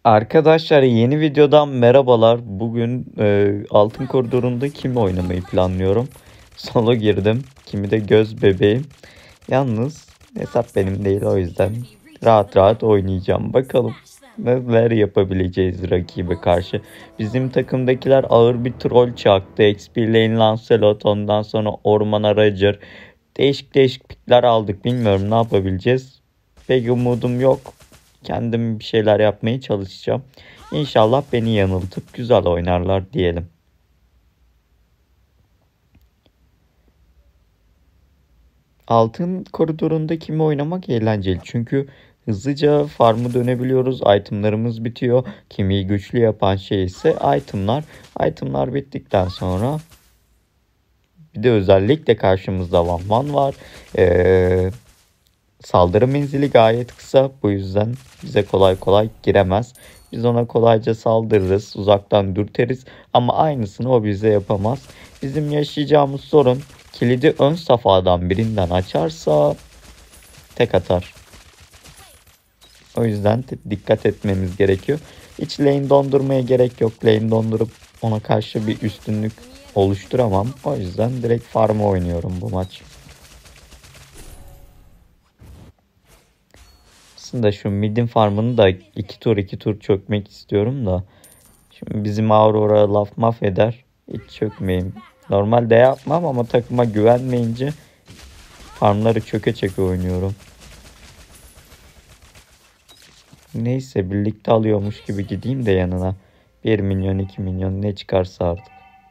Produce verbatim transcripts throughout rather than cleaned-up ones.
Arkadaşlar yeni videodan merhabalar. Bugün e, Altın Koridor'unda kim oynamayı planlıyorum. Solo girdim. Kimi de göz bebeğim. Yalnız hesap benim değil, o yüzden rahat rahat oynayacağım. Bakalım neler yapabileceğiz rakibe karşı. Bizim takımdakiler ağır bir troll çaktı. X P Lane Lancelot, ondan sonra Orman Roger. Değişik değişik pikler aldık. Bilmiyorum ne yapabileceğiz. Pek umudum yok. Kendim bir şeyler yapmaya çalışacağım. İnşallah beni yanıltıp güzel oynarlar diyelim. Altın koridorunda kimi oynamak eğlenceli. Çünkü hızlıca farmı dönebiliyoruz. Itemlarımız bitiyor. Kimi güçlü yapan şey ise itemlar. Itemlar bittikten sonra bir de özellikle karşımızda Van Van var. Ee, Saldırı menzili gayet kısa. Bu yüzden bize kolay kolay giremez. Biz ona kolayca saldırırız. Uzaktan dürteriz. Ama aynısını o bize yapamaz. Bizim yaşayacağımız sorun, kilidi ön safhadan birinden açarsa tek atar. O yüzden dikkat etmemiz gerekiyor. Hiç lane dondurmaya gerek yok. Lane dondurup ona karşı bir üstünlük oluşturamam. O yüzden direkt farm'a oynuyorum bu maç. Aslında şu midin farmını da iki tur iki tur çökmek istiyorum da. Şimdi bizim Aurora laf maf eder. Hiç çökmeyeyim. Normalde yapmam ama takıma güvenmeyince farmları çöke çöke oynuyorum. Neyse, birlikte alıyormuş gibi gideyim de yanına. bir milyon iki milyon ne çıkarsa artık.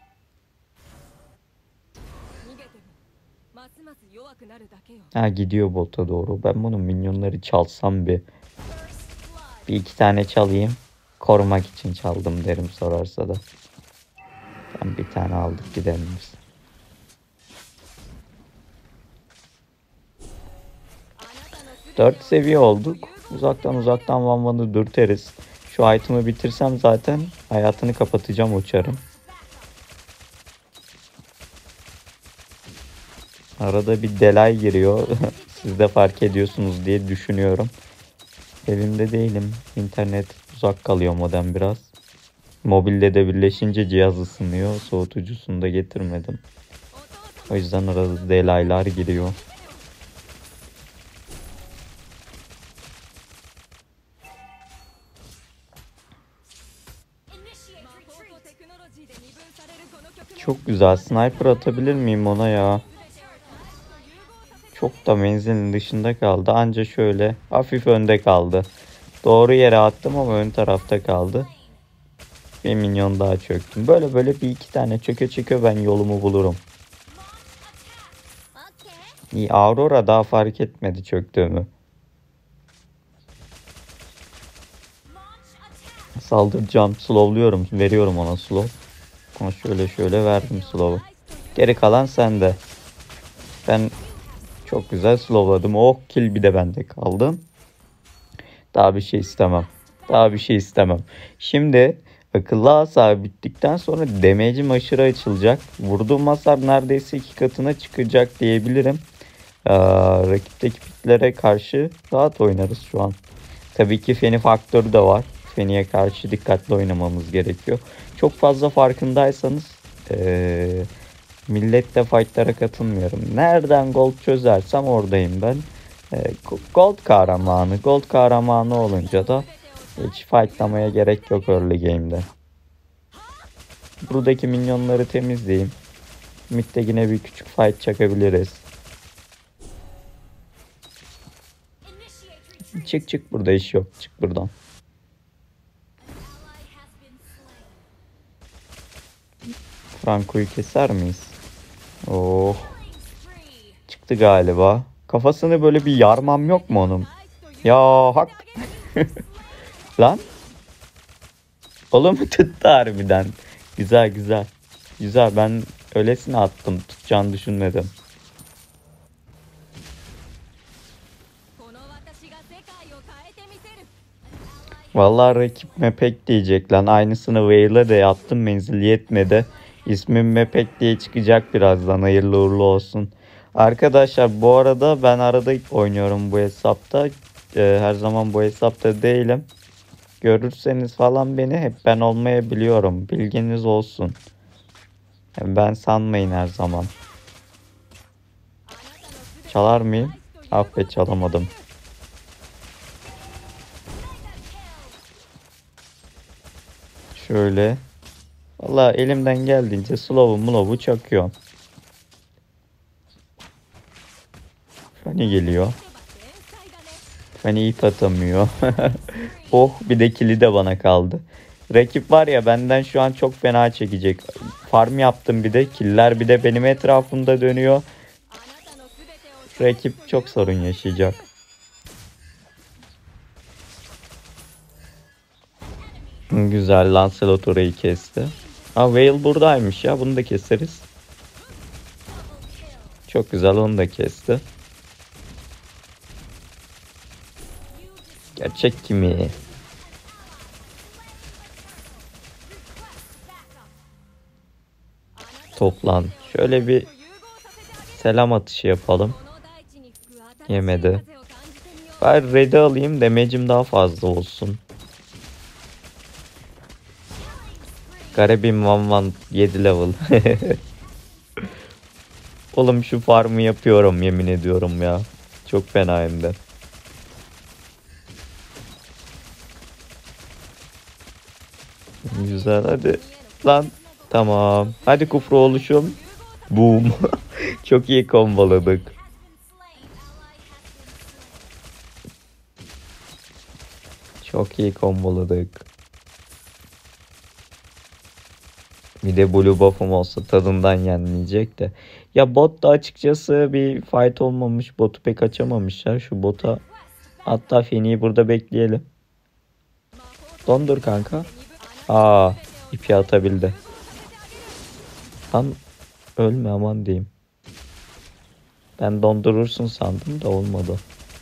Ha, gidiyor bota doğru. Ben bunun minyonları çalsam bir. Bir iki tane çalayım. Korumak için çaldım derim sorarsa da. Tam bir tane aldık, gidelim biz. dört seviye olduk. Uzaktan uzaktan Van Van'ı dürteriz. Şu item'ı bitirsem zaten hayatını kapatacağım, uçarım. Arada bir delay giriyor. Siz de fark ediyorsunuz diye düşünüyorum. Evimde değilim. İnternet uzak kalıyor, modem biraz. Mobilde de birleşince cihaz ısınıyor. Soğutucusunu da getirmedim. O yüzden arada delaylar giriyor. Çok güzel. Sniper atabilir miyim ona ya? Çok da menzilin dışında kaldı. Anca şöyle hafif önde kaldı. Doğru yere attım ama ön tarafta kaldı. Bir minyon daha çöktüm. Böyle böyle bir iki tane çöke çöke ben yolumu bulurum. İyi, Aurora daha fark etmedi çöktüğümü. Saldıracağım. Slowluyorum. Veriyorum ona slow. Ama şöyle şöyle verdim slow'u. Geri kalan sende. Ben çok güzel slowladım. Oh, kill bir de bende kaldı. Daha bir şey istemem. Daha bir şey istemem. Şimdi akıllı hasar bittikten sonra damage'im aşırı açılacak. Vurduğum hasar neredeyse iki katına çıkacak diyebilirim. Ee, rakipteki piklere karşı rahat oynarız şu an. Tabii ki Feni faktörü de var. Feni'ye karşı dikkatli oynamamız gerekiyor. Çok fazla farkındaysanız ee, milletle fightlara katılmıyorum. Nereden gold çözersem oradayım ben. Ee, gold kahramanı. Gold kahramanı olunca da hiç fightlamaya gerek yok early game'de. Buradaki minyonları temizleyeyim. Mid'de yine bir küçük fight çakabiliriz. Çık çık, burada iş yok. Çık buradan. Franco'yu keser miyiz? Oh. Çıktı galiba. Kafasını böyle bir yarmam yok mu onun? Ya hak. Lan. Oğlum tuttu harbiden. Güzel güzel. Güzel, ben öylesine attım. Tutacağını düşünmedim. Vallahi rakip Mepek diyecek lan. Aynısını Veil'e de yaptım. Menzil yetmedi. İsmim Mepek diye çıkacak birazdan. Hayırlı uğurlu olsun. Arkadaşlar bu arada ben arada oynuyorum bu hesapta. Ee, her zaman bu hesapta değilim. Görürseniz falan beni hep ben olmayabiliyorum. Bilginiz olsun. Yani ben sanmayın her zaman. Çalar mıyım? Ah be, çalamadım. Şöyle. Valla elimden geldiğince slow'u mulow'u çakıyorum. Fanny geliyor. Fanny ip atamıyor. Oh, bir de kili de bana kaldı. Rakip var ya, benden şu an çok fena çekecek. Farm yaptım bir de. Killer bir de benim etrafımda dönüyor. Rakip çok sorun yaşayacak. Güzel, Lancelot orayı kesti. Aa, Vale buradaymış ya, bunu da keseriz. Çok güzel, onu da kesti. Gerçek kimi? Toplan. Şöyle bir selam atışı yapalım. Yemedi. Ben red'i alayım, damage'im daha fazla olsun. Garibim Van Van yedi level. Oğlum şu farmı yapıyorum, yemin ediyorum ya. Çok fena hem de. Güzel, hadi. Lan tamam. Hadi kufru oluşum. Boom. Çok iyi komboladık. Çok iyi komboladık. Bir de blue buff'um olsa tadından yenmeyecek de. Ya bot da açıkçası bir fight olmamış. Botu pek açamamışlar. Şu bota hatta Feni'yi burada bekleyelim. Dondur kanka. Aa, ipi atabildi. Lan ölme aman diyeyim. Ben dondurursun sandım da olmadı.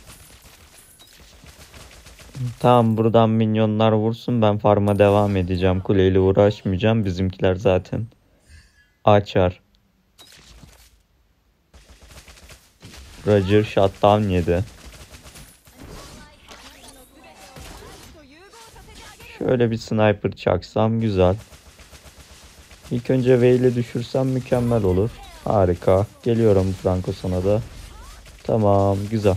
Tamam, buradan minyonlar vursun, ben farma devam edeceğim. Kuleyle uğraşmayacağım. Bizimkiler zaten açar. Roger shutdown yedi. Şöyle bir sniper çaksam güzel. İlk önce Vayne'i düşürsem mükemmel olur. Harika. Geliyorum Franco sana da. Tamam, güzel.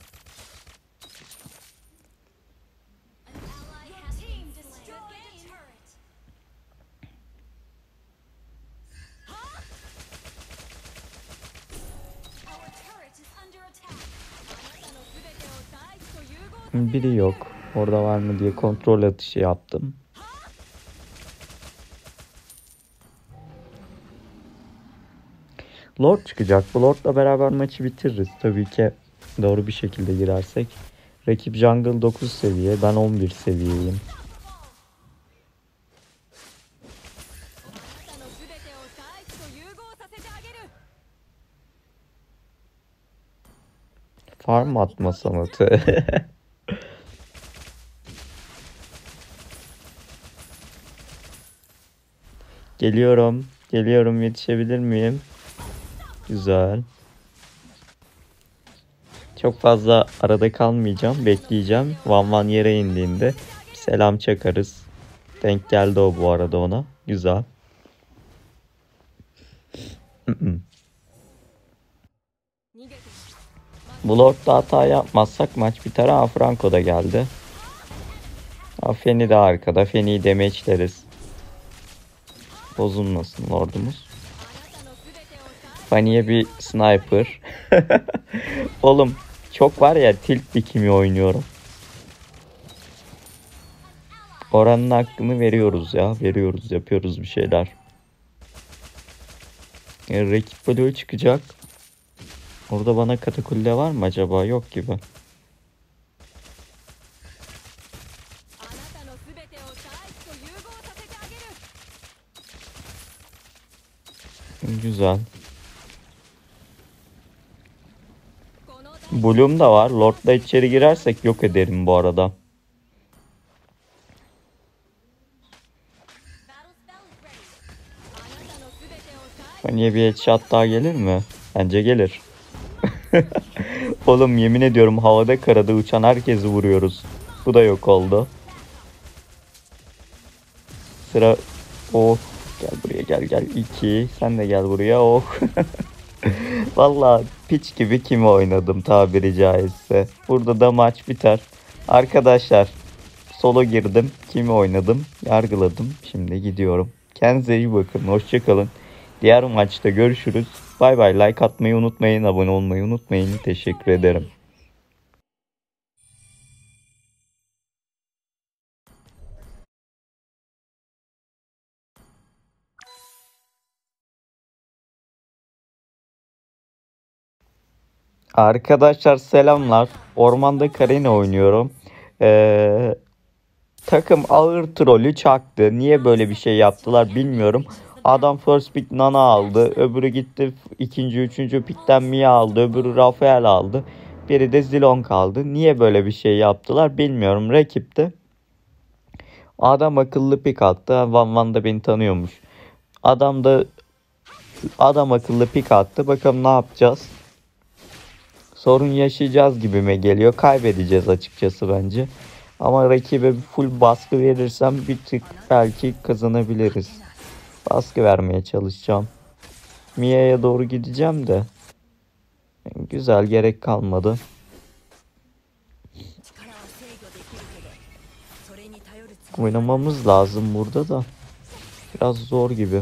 Biri yok. Orada var mı diye kontrol atışı yaptım. Lord çıkacak. Bu Lord'la beraber maçı bitiririz. Tabii ki doğru bir şekilde girersek. Rakip jungle dokuz seviye. Ben on bir seviyeyim. Farm atma sanatı. Geliyorum. Geliyorum. Yetişebilir miyim? Güzel. Çok fazla arada kalmayacağım. Bekleyeceğim. Van Van yere indiğinde bir selam çakarız. Denk geldi o bu arada ona. Güzel. Bu Lord'da hata yapmazsak maç biter. Aa, Franco da geldi. Aa, Feni de arkada. Feni'yi damage'leriz. Bozulmasın Lord'umuz. Fanny'e bir sniper. Oğlum çok var ya, tilt bir kimi oynuyorum. Oranın hakkını veriyoruz ya. Veriyoruz, yapıyoruz bir şeyler. E, rakip Blue çıkacak. Orada bana katakulle var mı acaba? Yok gibi. Güzel. Bloom da var. Lord'la içeri girersek yok ederim bu arada. Fanny'e bir headshot daha gelir mi? Bence gelir. Oğlum yemin ediyorum havada karada uçan herkesi vuruyoruz. Bu da yok oldu. Sıra oh, gel buraya, gel gel iki, sen de gel buraya oh. Vallahi piç gibi kimi oynadım tabiri caizse. Burada da maç biter. Arkadaşlar solo girdim. Kimi oynadım? Yargıladım. Şimdi gidiyorum. Kendinize iyi bakın. Hoşça kalın. Diğer maçta görüşürüz. Bay bay. Like atmayı unutmayın. Abone olmayı unutmayın. Teşekkür ederim. Arkadaşlar selamlar. Ormanda Karina oynuyorum. Ee, takım ağır trolü çaktı. Niye böyle bir şey yaptılar bilmiyorum. Adam first pick Nana aldı. Öbürü gitti ikinci, üçüncü pickten Mia aldı. Öbürü Rafael aldı. Biri de Zilon kaldı. Niye böyle bir şey yaptılar bilmiyorum. Rakipte. Adam akıllı pick attı. Van Van da beni tanıyormuş. Adam da adam akıllı pick attı. Bakalım ne yapacağız. Sorun yaşayacağız gibime geliyor. Kaybedeceğiz açıkçası bence. Ama rakibe full baskı verirsem bir tık belki kazanabiliriz. Baskı vermeye çalışacağım. Mia'ya doğru gideceğim de. Güzel, gerek kalmadı. Oynamamız lazım burada da. Biraz zor gibi.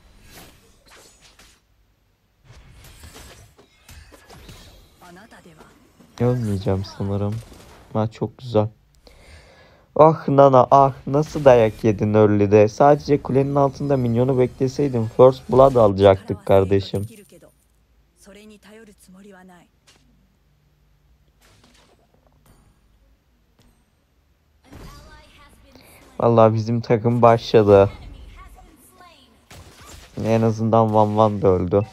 Ölmeyeceğim sanırım. Ha, çok güzel. Ah Nana ah, nasıl dayak yedin early'de. Sadece kulenin altında minyonu bekleseydim first blood alacaktık kardeşim. Vallahi bizim takım başladı. En azından Van Van da öldü.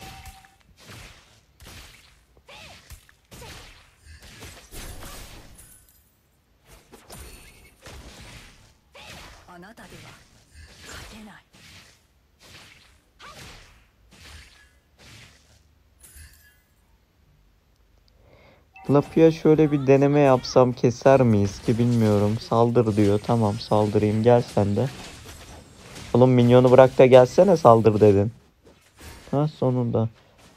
Lapia şöyle bir deneme yapsam keser miyiz ki bilmiyorum. Saldır diyor. Tamam saldırayım, gel sen de. Oğlum minyonu bırak da gelsene, saldır dedin. Ha sonunda.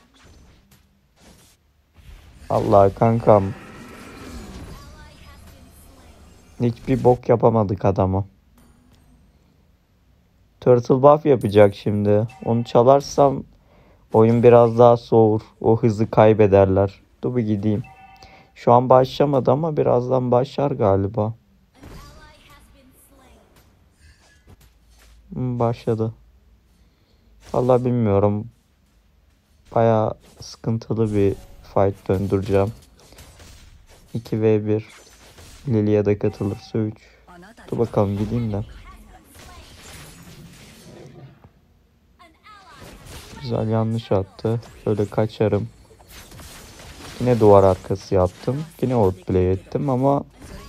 Allah kankam. Hiçbir bok yapamadık adamı. Turtle buff yapacak şimdi. Onu çalarsam oyun biraz daha soğur. O hızı kaybederler. Dur bir gideyim. Şu an başlamadı ama birazdan başlar galiba. Hmm, başladı. Vallahi bilmiyorum. Baya sıkıntılı bir fight döndüreceğim. iki ve bir. Lilia da katılırsa üç. Dur bakalım gideyim de. Güzel, yanlış attı. Şöyle kaçarım. Yine duvar arkası yaptım. Yine outplay ettim ama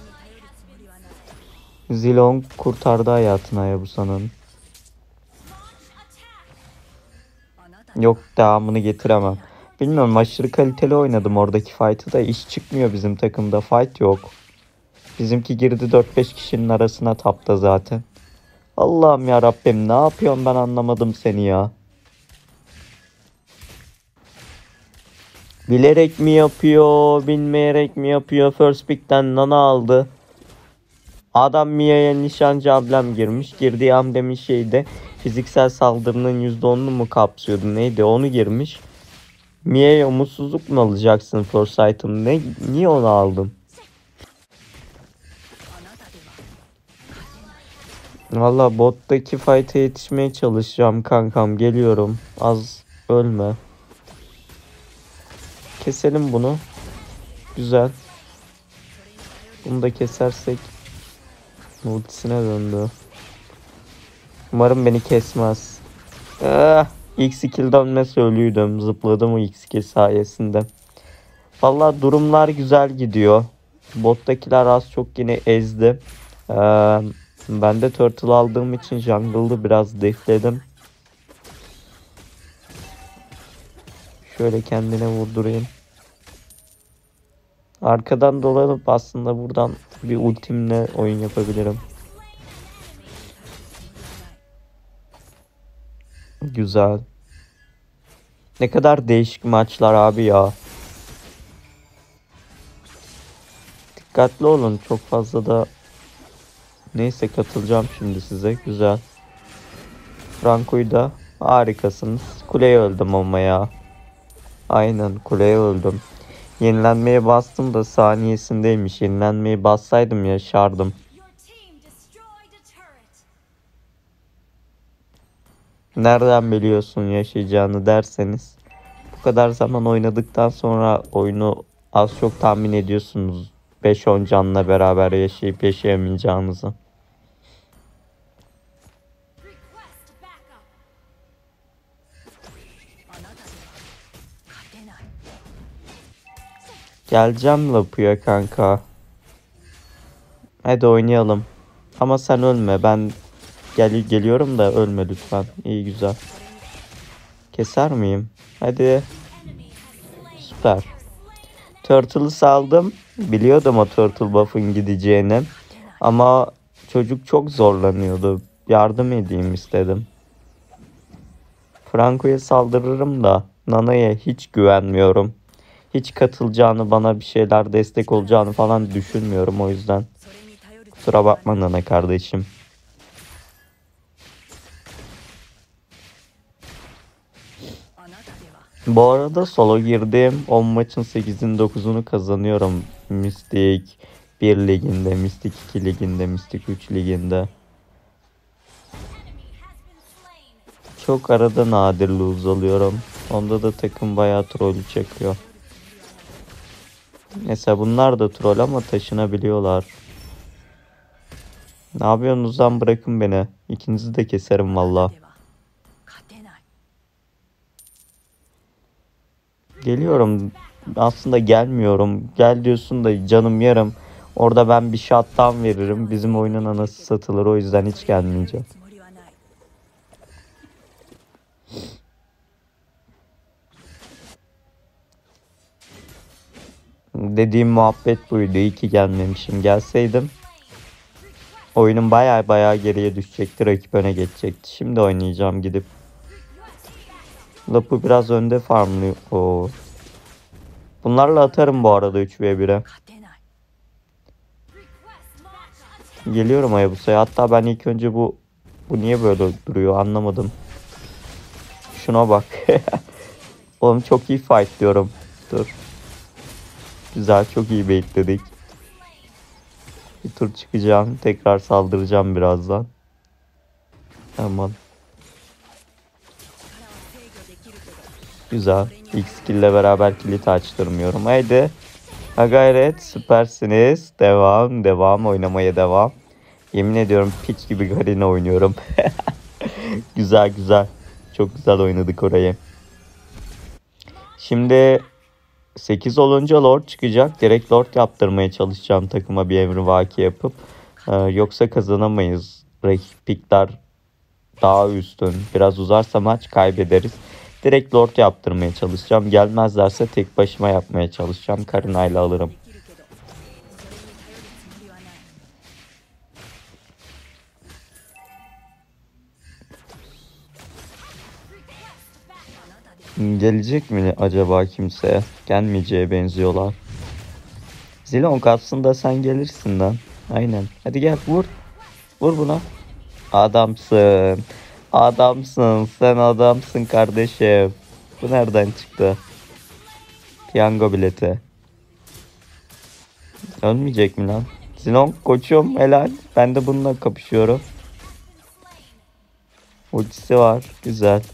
Zilong kurtardı hayatını Hayabusa'nın. Yok, devamını getiremem. Bilmiyorum, aşırı kaliteli oynadım oradaki fight'ı da iş çıkmıyor bizim takımda. Fight yok. Bizimki girdi dört beş kişinin arasına tapta zaten. Allah'ım ya Rabbim, ne yapıyorum ben, anlamadım seni ya. Bilerek mi yapıyor, bilmeyerek mi yapıyor? First pick'ten Nana aldı. Adam Mia'ya nişancı ablem girmiş. Girdiği hamlemin şeyde fiziksel saldırının yüzde onunu mu kapsıyordu neydi, onu girmiş. Mia'ya umutsuzluk mu alacaksın first item? Ne, niye onu aldın? Valla bottaki fight'e yetişmeye çalışacağım kankam, geliyorum. Az ölme. Keselim bunu. Güzel. Bunu da kesersek ultisine döndü. Umarım beni kesmez. Ah, ilk skill dönmesi ölüydüm. Zıpladım o ilk skill sayesinde. Valla durumlar güzel gidiyor. Bottakiler az çok yine ezdi. Ee, ben de turtle aldığım için jungle'ı biraz defledim. Şöyle kendine vurdurayım. Arkadan dolanıp aslında buradan bir ultimle oyun yapabilirim. Güzel. Ne kadar değişik maçlar abi ya. Dikkatli olun, çok fazla da neyse katılacağım şimdi size. Güzel. Franco'yu da harikasınız. Kuleye öldüm ama ya. Aynen kuleye öldüm. Yenilenmeye bastım da saniyesindeymiş. Yenilenmeyi bassaydım yaşardım. Nereden biliyorsun yaşayacağını derseniz. Bu kadar zaman oynadıktan sonra oyunu az çok tahmin ediyorsunuz. beş on canla beraber yaşayıp yaşayamayacağınızı. Geleceğim Lapu'ya kanka. Hadi oynayalım. Ama sen ölme. Ben gel geliyorum da ölme lütfen. İyi güzel. Keser miyim? Hadi. Süper. Turtle'ı saldım. Biliyordum o Turtle buff'ın gideceğini. Ama çocuk çok zorlanıyordu. Yardım edeyim istedim. Franco'ya saldırırım da Nana'ya hiç güvenmiyorum. Hiç katılacağını, bana bir şeyler destek olacağını falan düşünmüyorum o yüzden. Kusura bakma Nana kardeşim. Bu arada solo girdim. on maçın sekizini dokuzunu kazanıyorum. Mystic bir liginde, Mystic iki liginde, Mystic üç liginde. Çok arada nadir lose alıyorum. Onda da takım bayağı trollü çekiyor. Mesela bunlar da troll ama taşınabiliyorlar. Ne yapıyorsunuz lan, bırakın beni. İkinizi de keserim valla. Geliyorum. Aslında gelmiyorum. Gel diyorsun da canım yarım. Orada ben bir shutdown veririm. Bizim oyunun anası satılır. O yüzden hiç gelmeyeceğim. Dediğim muhabbet buydu. İyi ki gelmemişim. Gelseydim oyunun baya baya geriye düşecekti. Rakip öne geçecekti. Şimdi oynayacağım gidip. Lapu biraz önde farmlıyor. Oo. Bunlarla atarım bu arada üç ve bire. Geliyorum Hayabusa'ya. Hatta ben ilk önce bu bu niye böyle duruyor anlamadım. Şuna bak. Oğlum çok iyi fight diyorum. Dur. Güzel, çok iyi baitledik. Bir tur çıkacağım. Tekrar saldıracağım birazdan. Tamam. Güzel. İlk skill ile beraber kilit açtırmıyorum. Haydi. Ha gayret. Süpersiniz. Devam. Devam. Oynamaya devam. Yemin ediyorum piç gibi Garena oynuyorum. Güzel güzel. Çok güzel oynadık orayı. Şimdi sekiz olunca Lord çıkacak. Direkt Lord yaptırmaya çalışacağım takıma, bir emrivaki yapıp. Ee, yoksa kazanamayız. Rakip pikler daha üstün. Biraz uzarsa maç kaybederiz. Direkt Lord yaptırmaya çalışacağım. Gelmezlerse tek başıma yapmaya çalışacağım. Karina'yla alırım. Gelecek mi acaba kimse? Gelmeyeceğe benziyorlar. Zilon aslında sen gelirsin lan. Aynen. Hadi gel vur. Vur buna. Adamsın. Adamsın. Sen adamsın kardeşim. Bu nereden çıktı? Piyango bileti. Ölmeyecek mi lan? Zilon koçum helal. Ben de bununla kapışıyorum. Ultisi var. Güzel.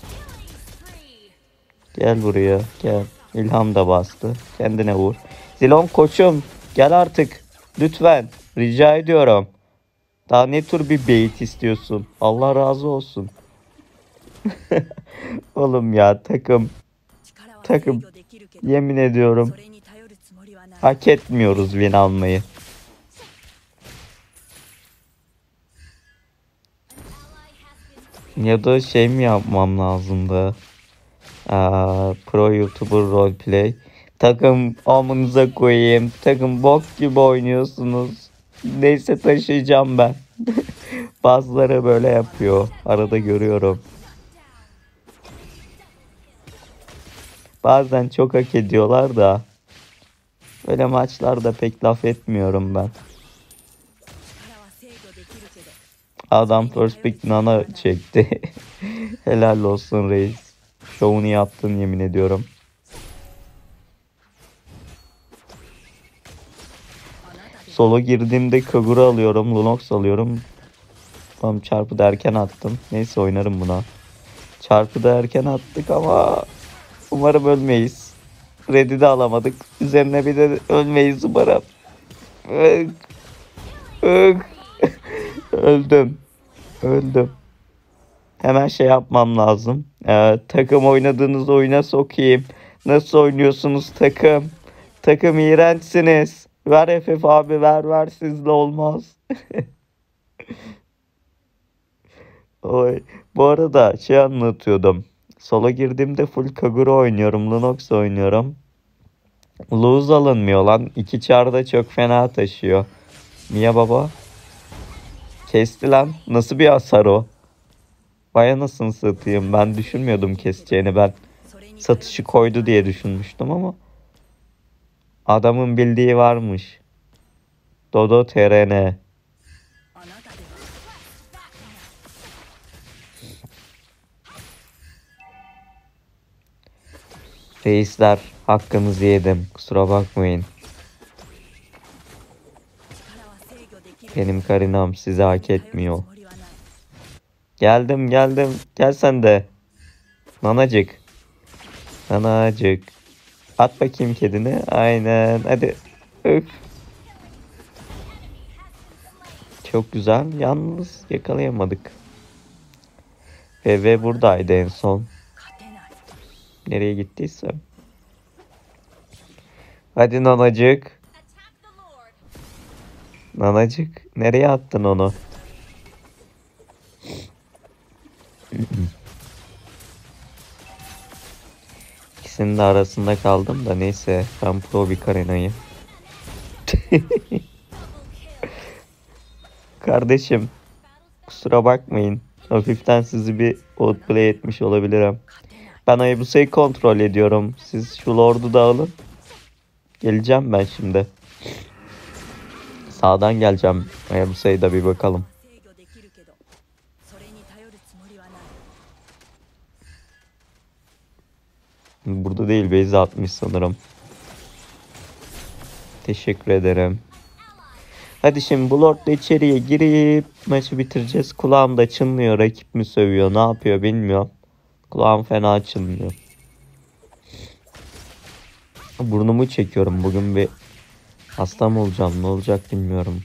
Gel buraya. Gel. İlham da bastı. Kendine vur. Zilon koçum. Gel artık. Lütfen. Rica ediyorum. Daha ne tür bir bait istiyorsun? Allah razı olsun. Oğlum ya takım. Takım. Yemin ediyorum. Hak etmiyoruz win almayı. Ya da şey mi yapmam lazımdı? Aa, pro YouTuber roleplay. Takım amınıza koyayım. Takım bok gibi oynuyorsunuz. Neyse taşıyacağım ben. Bazıları böyle yapıyor. Arada görüyorum. Bazen çok hak ediyorlar da. Böyle maçlarda pek laf etmiyorum ben. Adam first pick Nana çekti. Helal olsun reis. Şovunu yaptın yemin ediyorum. Solo girdiğimde Kagura alıyorum. Lunox alıyorum. Tamam, çarpı da erken attım. Neyse oynarım buna. Çarpı da erken attık ama umarım ölmeyiz. Red'i de alamadık. Üzerine bir de ölmeyiz umarım. Ög. Ög. Öldüm. Öldüm. Hemen şey yapmam lazım. Ee, takım oynadığınız oyuna sokayım. Nasıl oynuyorsunuz takım? Takım iğrençsiniz. Ver F F abi, ver ver, sizle olmaz. Oy. Bu arada şey anlatıyordum. Solo girdiğimde full Kagura oynuyorum. Lunox oynuyorum. Lose alınmıyor lan. İki çarda çok fena taşıyor. Mia baba. Kesti lan. Nasıl bir hasar o? Vay anasını satayım. Ben düşünmüyordum keseceğini. Ben satışı koydu diye düşünmüştüm ama adamın bildiği varmış. Dodo T R N. Reisler, hakkınızı yedim. Kusura bakmayın. Benim Karinam sizi hak etmiyor. Geldim geldim. Gel sen de. Nanacık. Nanacık. At bakayım kedini. Aynen. Hadi. Öf. Çok güzel. Yalnız yakalayamadık. Ve, ve buradaydı en son. Nereye gittiysem. Hadi nanacık. Nanacık. Nereye attın onu? İkisinin de arasında kaldım da neyse. Ben pro bir Karina'yım. Kardeşim. Kusura bakmayın. Hafiften sizi bir outplay etmiş olabilirim. Ben Hayabusa'yı kontrol ediyorum. Siz şu Lord'u da alın. Geleceğim ben şimdi. Sağdan geleceğim. Hayabusa'ya da bir bakalım. Burada değil, base atmış sanırım. Teşekkür ederim. Hadi şimdi bu Lord'la içeriye girip maçı bitireceğiz. Kulağım da çınlıyor. Rakip mi sövüyor, ne yapıyor bilmiyorum. Kulağım fena çınlıyor. Burnumu çekiyorum. Bugün bir hasta mı olacağım, ne olacak bilmiyorum.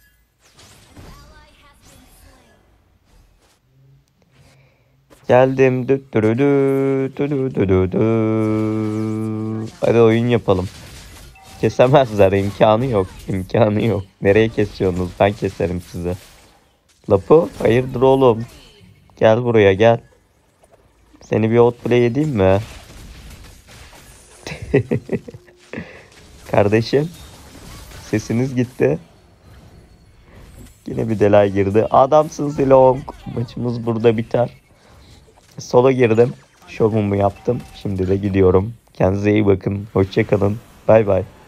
Geldim. Dü dü dü dü dü dü dü dü. Hadi oyun yapalım. Kesemezler, imkanı yok. İmkanı yok. Nereye kesiyorsunuz? Ben keserim size. Lapu, hayırdır oğlum? Gel buraya gel. Seni bir outplay edeyim mi? Kardeşim, sesiniz gitti. Yine bir delay girdi. Adamsın Zilong. Maçımız burada biter. Sola girdim. Şovumu yaptım. Şimdi de gidiyorum. Kendinize iyi bakın. Hoşça kalın. Bay bay.